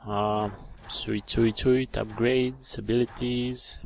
Sweet, upgrades, abilities,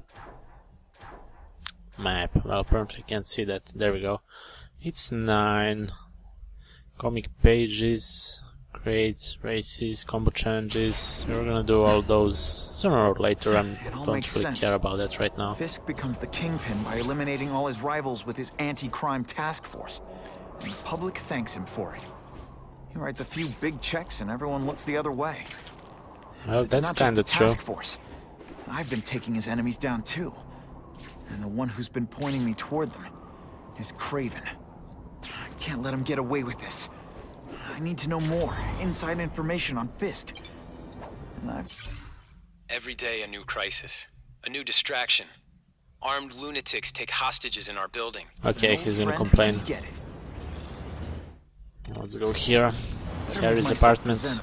map. Well, apparently can't see that. There we go. It's 9. Comic pages, crates, races, combo challenges. We're gonna do all those sooner or later. I don't really care about that right now. Fisk becomes the kingpin by eliminating all his rivals with his anti-crime task force. And the public thanks him for it. He writes a few big checks and everyone looks the other way. Well, that's kinda true. Task force. I've been taking his enemies down too. And the one who's been pointing me toward them is Kraven. I can't let him get away with this. I need to know more, inside information on Fisk. And Every day a new crisis, a new distraction. Armed lunatics take hostages in our building. Okay, he's gonna complain. Let's go here. Here is apartment.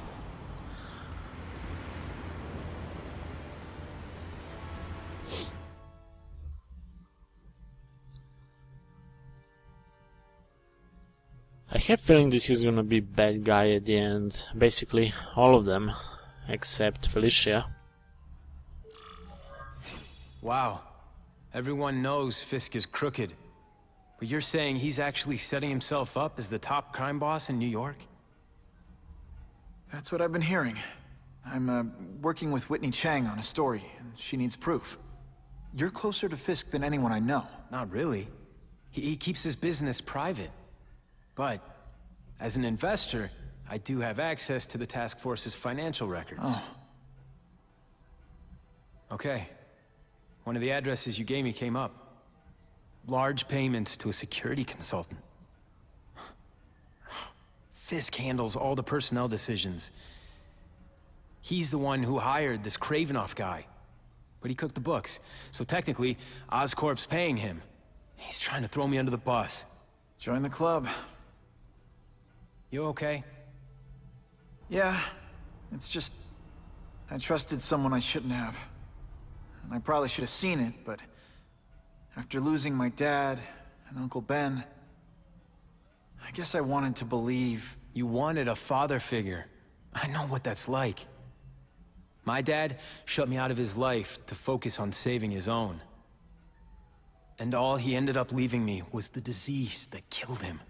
I have a feeling that he's gonna be bad guy at the end. Basically, all of them, except Felicia. Wow. Everyone knows Fisk is crooked. But you're saying he's actually setting himself up as the top crime boss in New York? That's what I've been hearing. I'm working with Whitney Chang on a story, and she needs proof. You're closer to Fisk than anyone I know. Not really. He keeps his business private. But, as an investor, I do have access to the task force's financial records. Oh. Okay. One of the addresses you gave me came up. Large payments to a security consultant. Fisk handles all the personnel decisions. He's the one who hired this Kravinoff guy. But he cooked the books, so technically, Oscorp's paying him. He's trying to throw me under the bus. Join the club. You okay? Yeah, it's just... I trusted someone I shouldn't have. And I probably should have seen it, but... after losing my dad and Uncle Ben... I guess I wanted to believe... You wanted a father figure. I know what that's like. My dad shut me out of his life to focus on saving his own. And all he ended up leaving me was the disease that killed him.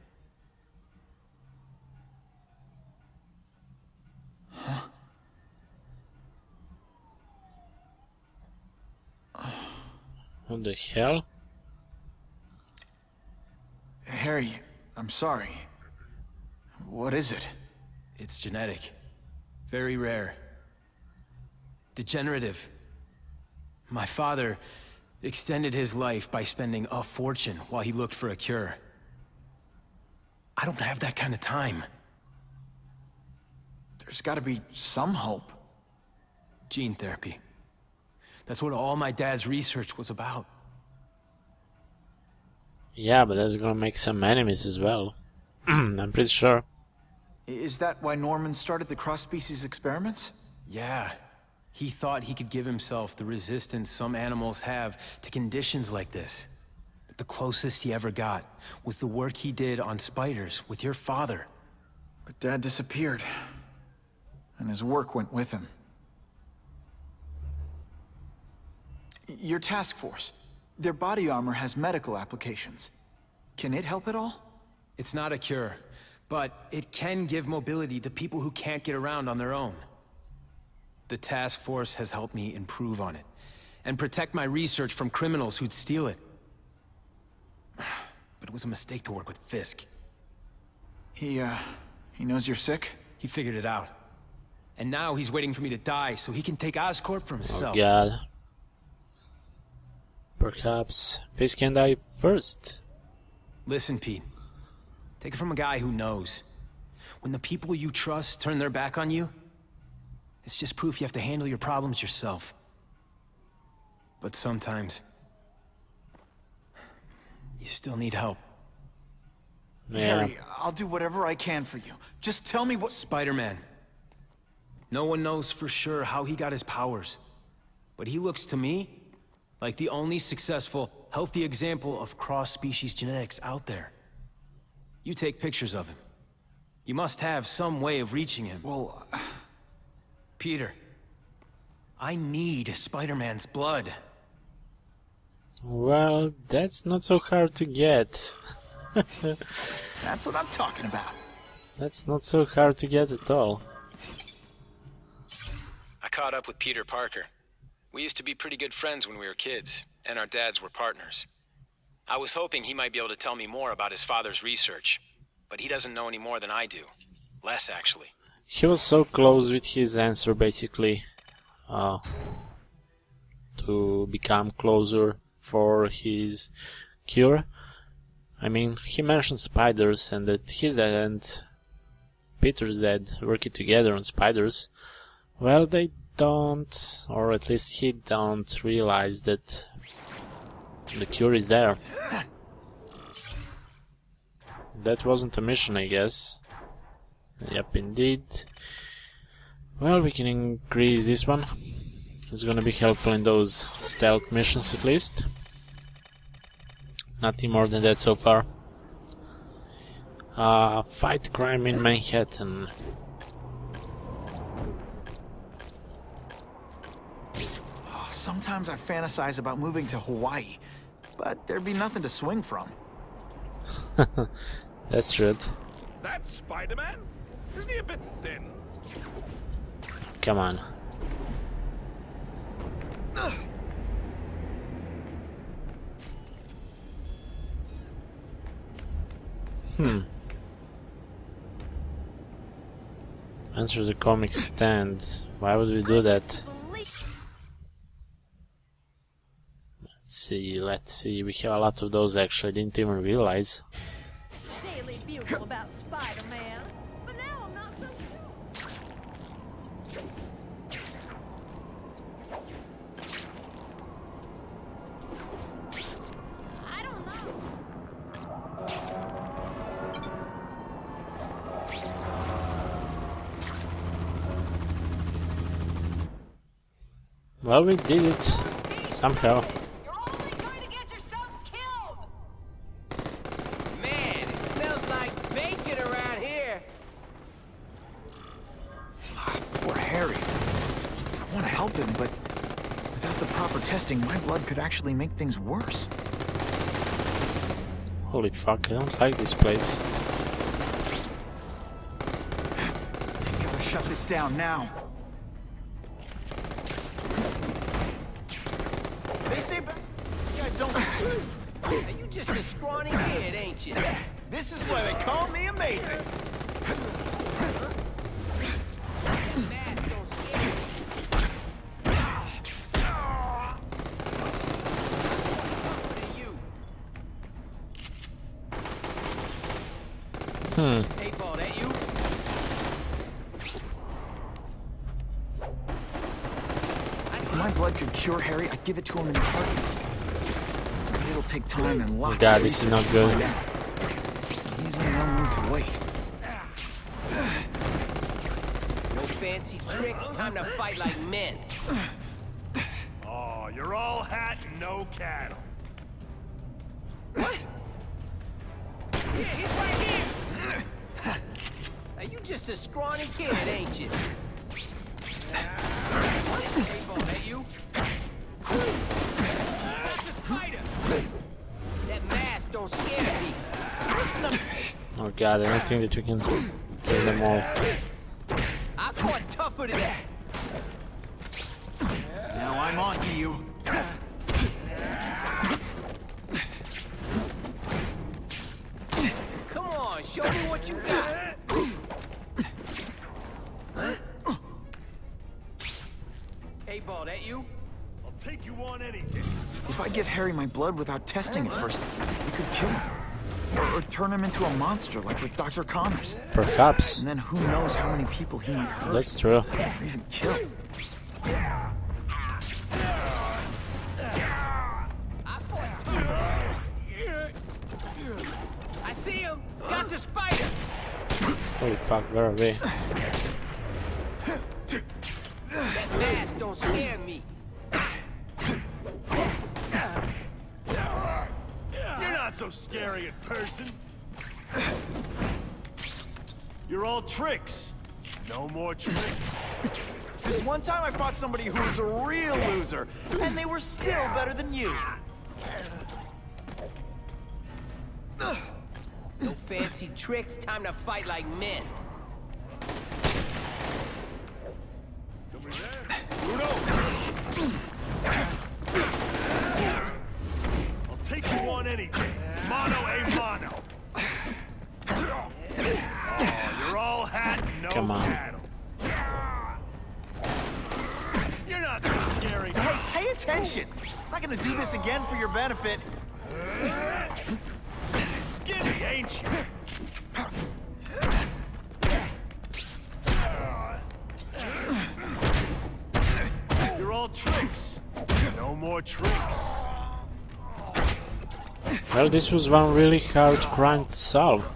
Huh? What the hell? Harry, I'm sorry. What is it? It's genetic. Very rare. Degenerative. My father extended his life by spending a fortune while he looked for a cure. I don't have that kind of time. There's gotta be some hope. Gene therapy. That's what all my dad's research was about. Yeah, but that's gonna make some enemies as well. I'm pretty sure. Is that why Norman started the cross-species experiments? Yeah. He thought he could give himself the resistance some animals have to conditions like this. But the closest he ever got was the work he did on spiders with your father. But Dad disappeared. And his work went with him. Your task force. Their body armor has medical applications. Can it help at all? It's not a cure, but it can give mobility to people who can't get around on their own. The task force has helped me improve on it, and protect my research from criminals who'd steal it. But it was a mistake to work with Fisk. He knows you're sick? He figured it out. And now he's waiting for me to die so he can take Oscorp for himself. Oh god. Perhaps Fisk can die first. Listen, Pete. Take it from a guy who knows. When the people you trust turn their back on you, it's just proof you have to handle your problems yourself. But sometimes, you still need help. Yeah. Harry, I'll do whatever I can for you. Just tell me what... Spider-Man. No one knows for sure how he got his powers. But he looks to me like the only successful, healthy example of cross-species genetics out there. You take pictures of him. You must have some way of reaching him. Well... Peter, I need Spider-Man's blood. Well, that's not so hard to get. That's what I'm talking about. That's not so hard to get at all. I caught up with Peter Parker. We used to be pretty good friends when we were kids, and our dads were partners. I was hoping he might be able to tell me more about his father's research, but he doesn't know any more than I do. Less, actually. He was so close with his answer, basically, to become closer for his cure. I mean, he mentioned spiders, and that his dad and Peter's dad working together on spiders. Well, they don't, or at least he don't realize that the cure is there. That wasn't a mission, I guess. Yep, indeed. Well, we can increase this one. It's gonna be helpful in those stealth missions at least. Nothing more than that so far. Fight crime in Manhattan. Sometimes I fantasize about moving to Hawaii, but there'd be nothing to swing from. That's true. That's Spider-Man? Isn't he a bit thin? Come on. Enter the comic stand. Why would we do that? Let's see. We have a lot of those actually. I didn't even realize. Daily bugle about Spider-Man, but now I'm not so sure. I don't know. Well, we did it somehow. You're only going to get yourself killed. Man, it smells like bacon around here. Poor Harry. I want to help him, but without the proper testing, my blood could actually make things worse. Holy fuck, I don't like this place. I gotta shut this down now. They say you guys don't. Are you just a scrawny kid, ain't you? This is why they call me amazing. Man, don't scare me. Hey, you. Hey, ball, that you? If my blood could cure Harry, I'd give it to him in a heartbeat. But it'll take time and lots God, of this is research not to good. find out. He's in no mood to wait. No fancy tricks, time to fight like men. Oh, you're all hat and no cattle. What? Yeah, he's right here. Are you just a scrawny kid, ain't you? Hey, ball, that you? It's a spider. That mask don't scare me. It's not. Oh god, I don't think that we can kill them all. I fought tougher than that. Now I'm on to you. Come on, show me what you got. Hey, ball, that you? I'll take you on anything. If I give Harry my blood without testing it first, we could kill him. Or turn him into a monster like with Dr. Connors. Perhaps. And then who knows how many people he might hurt. That's true. Or even kill. I see him. Got the spider. Holy fuck, where are we? That mask don't scare me. You're not so scary in person. You're all tricks. No more tricks. This one time I fought somebody who was a real loser, and they were still better than you. No fancy tricks, time to fight like men. I'll take you on anything. Mono a mono. Oh, you're all hat, no Come on. cattle. You're not so scary. Hey, pay attention! I'm not gonna do this again for your benefit. Skinny, ain't you? You're all tricks. No more tricks. Well, this was one really hard crime to solve.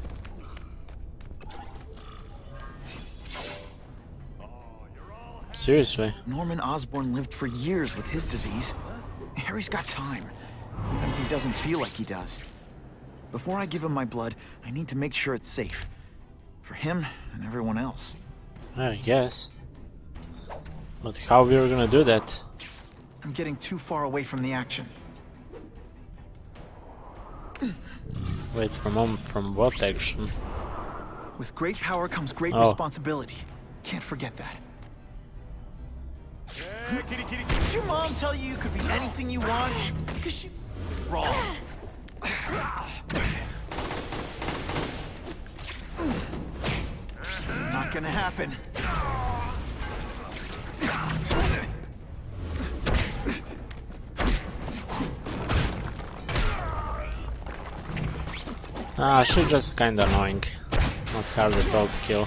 Seriously. Norman Osborn lived for years with his disease. Harry's got time, even if he doesn't feel like he does. Before I give him my blood, I need to make sure it's safe. For him and everyone else. I guess. But how we are gonna do that? I'm getting too far away from the action. Wait, from what action? With great power comes great Oh. responsibility. Can't forget that. Kitty, kitty, Did your mom tell you you could be anything you want? Because she was wrong. Not gonna happen. Ah, she's just kinda annoying. Not hard at all to kill.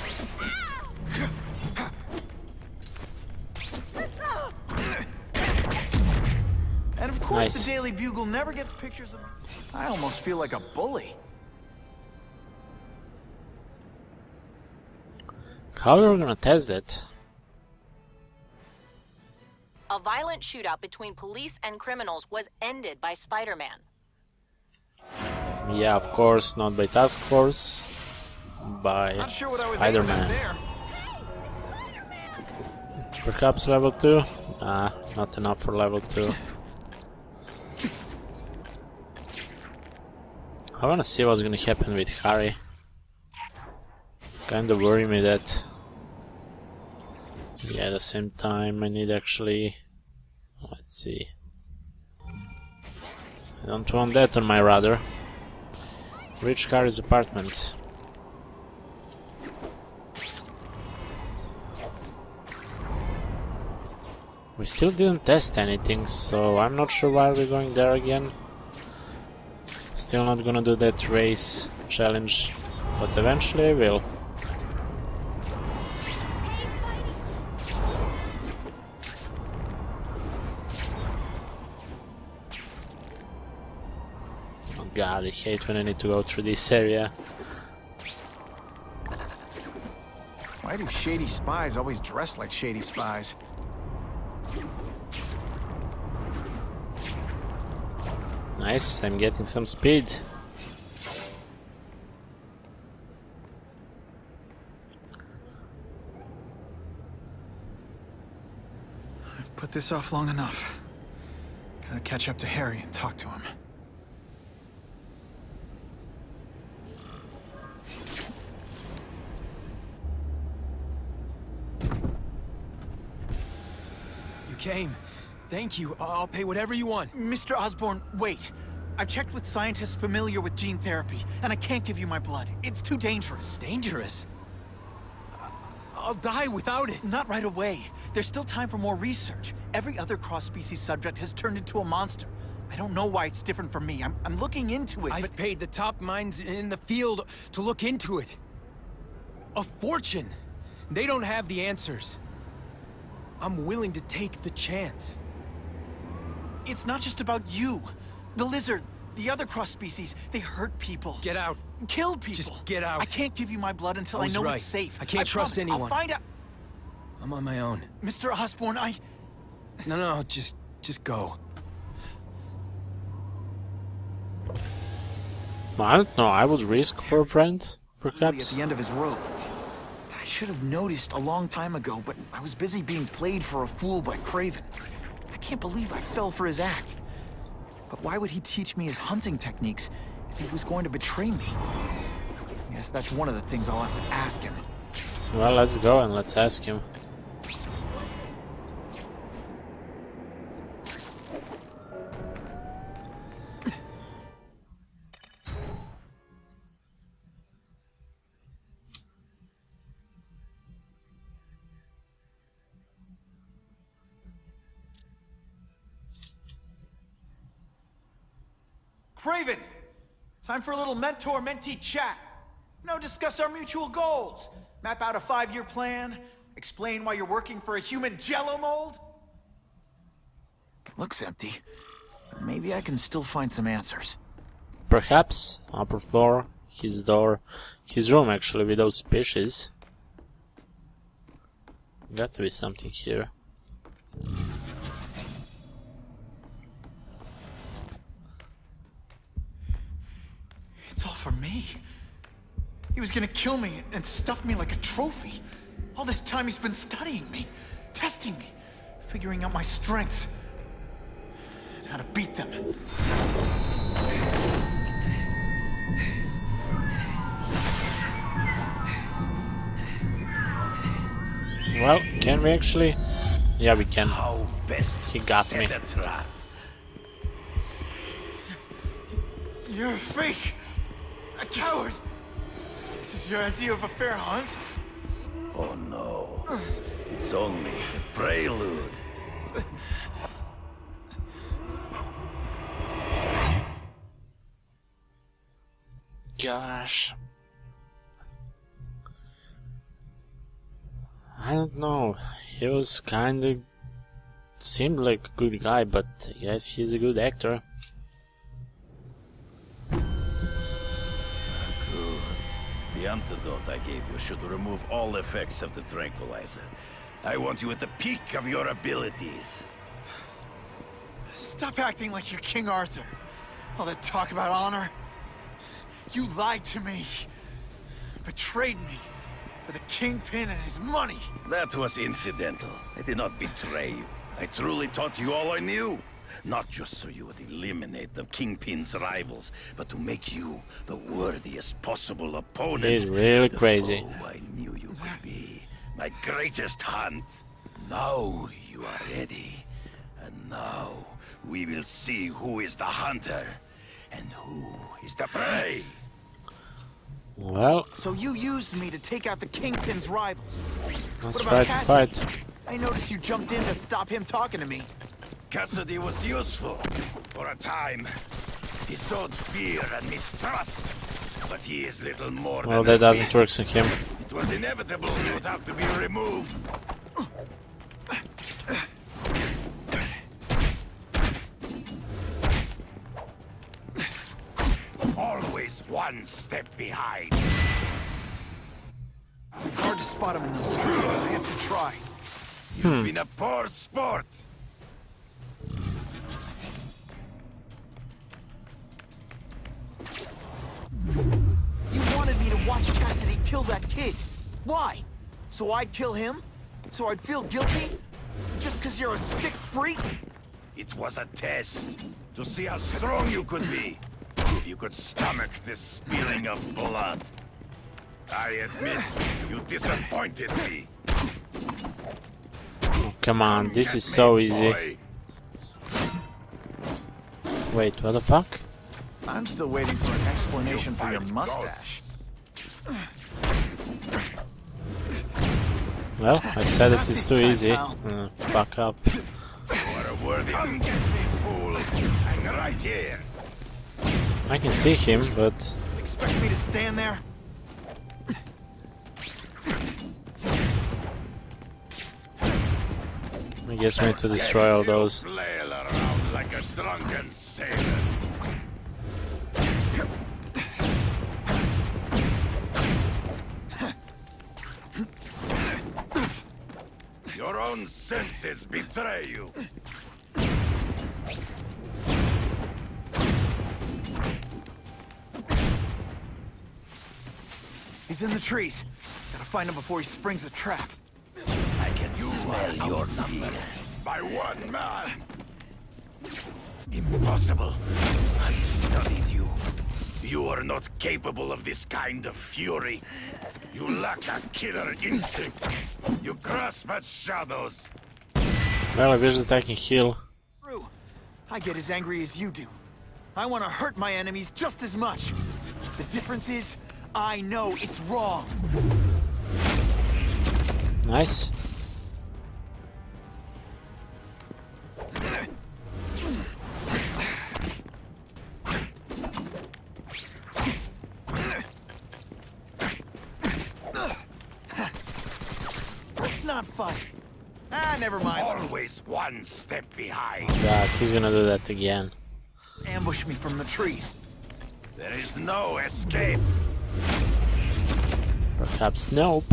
And of course Nice. the Daily Bugle never gets pictures of me. I almost feel like a bully. How are we gonna test that? A violent shootout between police and criminals was ended by Spider-Man. Yeah, of course, not by Task Force, by Not sure what I was aiming at Spider-Man. there. Perhaps level 2? Ah, not enough for level 2. I wanna see what's gonna happen with Harry. Kinda worry me that... Yeah, at the same time I need actually... Let's see... I don't want that on my radar. Reach Harry's apartment. We still didn't test anything, so I'm not sure why we're going there again. Still not gonna do that race challenge, but eventually I will. Oh god, I hate when I need to go through this area. Why do shady spies always dress like shady spies? Nice, I'm getting some speed. I've put this off long enough. Gotta catch up to Harry and talk to him. You came. Thank you. I'll pay whatever you want. Mr. Osborn, wait. I've checked with scientists familiar with gene therapy, and I can't give you my blood. It's too dangerous. Dangerous? I'll die without it. Not right away. There's still time for more research. Every other cross-species subject has turned into a monster. I don't know why it's different from me. I'm looking into it, but... I've paid the top minds in the field to look into it. A fortune. They don't have the answers. I'm willing to take the chance. It's not just about you. The lizard, the other cross-species, they hurt people. Get out. Kill people. Just get out. I can't give you my blood until I was know right. it's safe. I can't trust promise. anyone. I'll find out. I'm on my own. Mr. Osborn, No, just go. I don't know, I would risk for a friend, Really at perhaps. the end of his rope. should have noticed a long time ago, but I was busy being played for a fool by Kraven. I can't believe I fell for his act. But why would he teach me his hunting techniques if he was going to betray me? I guess that's one of the things I'll have to ask him. Well, let's go and let's ask him. Kraven! Time for a little mentor-mentee chat. You know, discuss our mutual goals. Map out a 5-year plan. Explain why you're working for a human jello mold. Looks empty. Maybe I can still find some answers. Perhaps upper floor, his door, his room actually with those fishes. Got to be something here. It's all for me. He was gonna kill me and stuff me like a trophy. All this time he's been studying me, testing me, figuring out my strengths, and how to beat them. Well, can we actually? Yeah, we can. How best He got me. set a trap. You're a fake, a coward. This is your idea of a fair hunt? Oh no, it's only the prelude. Gosh. I don't know. He was kinda seemed like a good guy, but I guess he's a good actor. The antidote I gave you should remove all effects of the tranquilizer. I want you at the peak of your abilities. Stop acting like you're King Arthur. All that talk about honor. You lied to me. Betrayed me. For the Kingpin and his money. That was incidental. I did not betray you. I truly taught you all I knew. Not just so you would eliminate the Kingpin's rivals, but to make you the worthiest possible opponent. He's really the crazy. foe I knew you could be. My greatest hunt. Now you are ready. And now we will see who is the hunter and who is the prey. Well, So you used me to take out the Kingpin's rivals. let's What about try to fight. Cassidy? I noticed you jumped in to stop him talking to me. Cassidy was useful for a time. He sowed fear and mistrust, but he is little more Well, than that a doesn't beast. work on him. It was inevitable he would have to be removed. Always one step behind. Hard to spot him in those trees, but I have to try. You've been a poor sport. You wanted me to watch Cassidy kill that kid. Why? So I'd kill him? So I'd feel guilty? Just because you're a sick freak? It was a test to see how strong you could be. If you could stomach this spilling of blood. I admit, you disappointed me. Oh, come on, this is so easy. Boy. Wait, what the fuck? I'm still waiting for an explanation for your Fight mustache. ghosts. Well, I said it is too easy. Pal. Fuck up. You are a worthy fool. Hang right here. I can see him, but Expect me to stand there? I guess we need to destroy all those. You flail around like a drunken sailor. Your own senses betray you. He's in the trees. Gotta find him before he springs a trap. I can smell your fear. By one man. Impossible. I studied you. You are not capable of this kind of fury. You lack a killer instinct. You grasp at shadows. Well, I wish that I can heal. True. I get as angry as you do. I want to hurt my enemies just as much. The difference is, I know it's wrong. Nice. Let's not fight. Ah, never mind. Always one step behind. God, he's gonna do that again. Ambush me from the trees. There is no escape. Perhaps nope.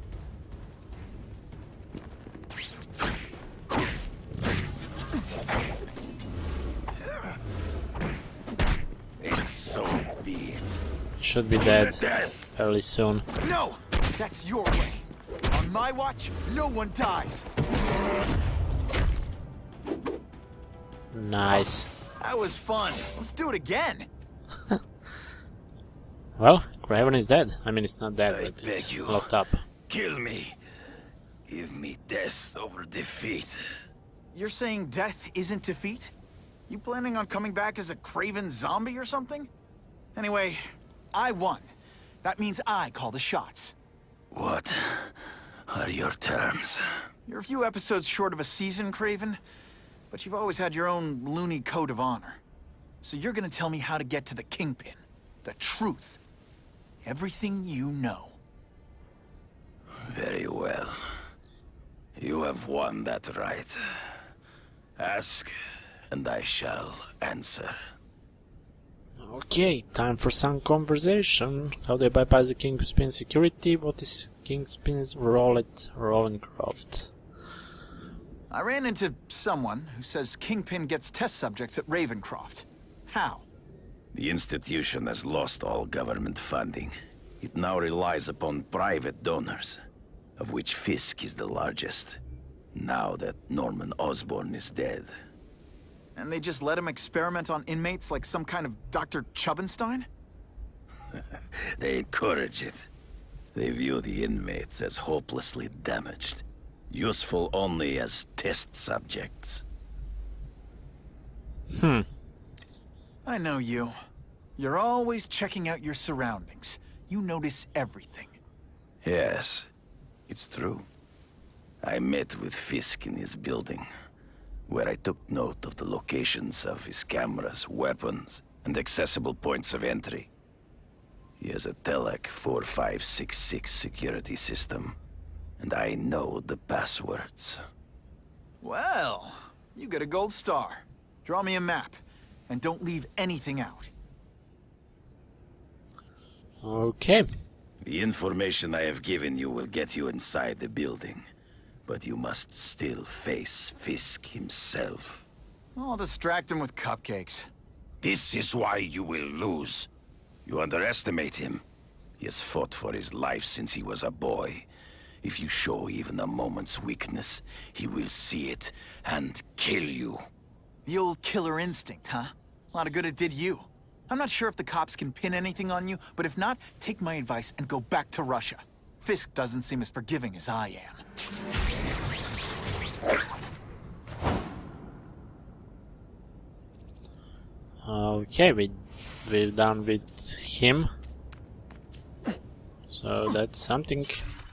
So be it. Should be dead Death. fairly soon. No! That's your way. On my watch, no one dies. Nice. That was fun. Let's do it again. Well, Kraven is dead. I mean, it's not dead, I but beg it's you. locked up. Kill me. Give me death over defeat. You're saying death isn't defeat? You planning on coming back as a Kraven zombie or something? Anyway, I won. That means I call the shots. What are your terms? You're a few episodes short of a season, Kraven, but you've always had your own loony code of honor. So you're gonna tell me how to get to the Kingpin. The truth. Everything you know. Very well. You have won that right. Ask, and I shall answer. Okay, time for some conversation. How do I bypass the Kingpin security? What is Kingpin's role at Ravencroft? I ran into someone who says Kingpin gets test subjects at Ravencroft. How? The institution has lost all government funding. It now relies upon private donors, of which Fisk is the largest, now that Norman Osborn is dead. And they just let him experiment on inmates like some kind of Dr. Chubbenstein? They encourage it. They view the inmates as hopelessly damaged, useful only as test subjects. I know you. You're always checking out your surroundings. You notice everything. Yes, it's true. I met with Fisk in his building, where I took note of the locations of his cameras, weapons, and accessible points of entry. He has a Telec 4566 security system, and I know the passwords. Well, you get a gold star. Draw me a map, and don't leave anything out. Okay. The information I have given you will get you inside the building, but you must still face Fisk himself. I'll distract him with cupcakes. This is why you will lose. You underestimate him. He has fought for his life since he was a boy. If you show even a moment's weakness, he will see it and kill you. The old killer instinct, huh? A lot of good it did you. I'm not sure if the cops can pin anything on you, but if not, take my advice and go back to Russia. Fisk doesn't seem as forgiving as I am. Okay, we're done with him. So that's something.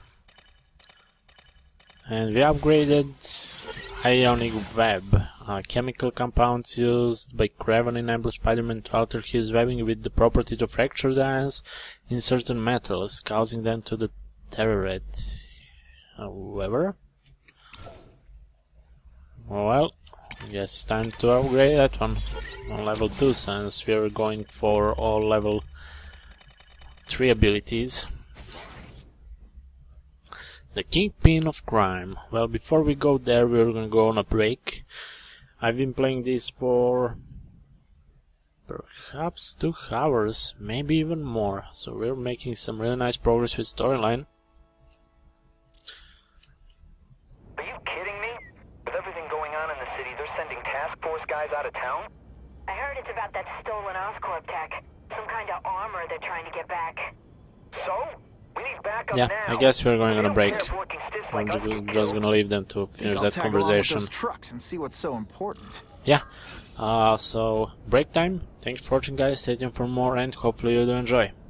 And we upgraded Ionic Web, a chemical compounds used by Kraven enable Spider-Man to alter his webbing with the property to fracture the ions in certain metals, causing them to deteriorate. However, well, I guess it's time to upgrade that one on level 2, since we are going for all level 3 abilities. The Kingpin of Crime. Well, before we go there, we're gonna go on a break. I've been playing this for perhaps 2 hours, maybe even more. So we're making some really nice progress with storyline. task force guys out of town? I heard it's about that stolen Oscorp tech. Some kind of armor they're trying to get back. So? We need backup Yeah, now. I guess we're going on a break. I'm I'm just gonna leave them to finish that Tag along with conversation. those trucks and see what's so important. Yeah, so break time. Thanks for watching, guys. Stay tuned for more, and hopefully you do enjoy.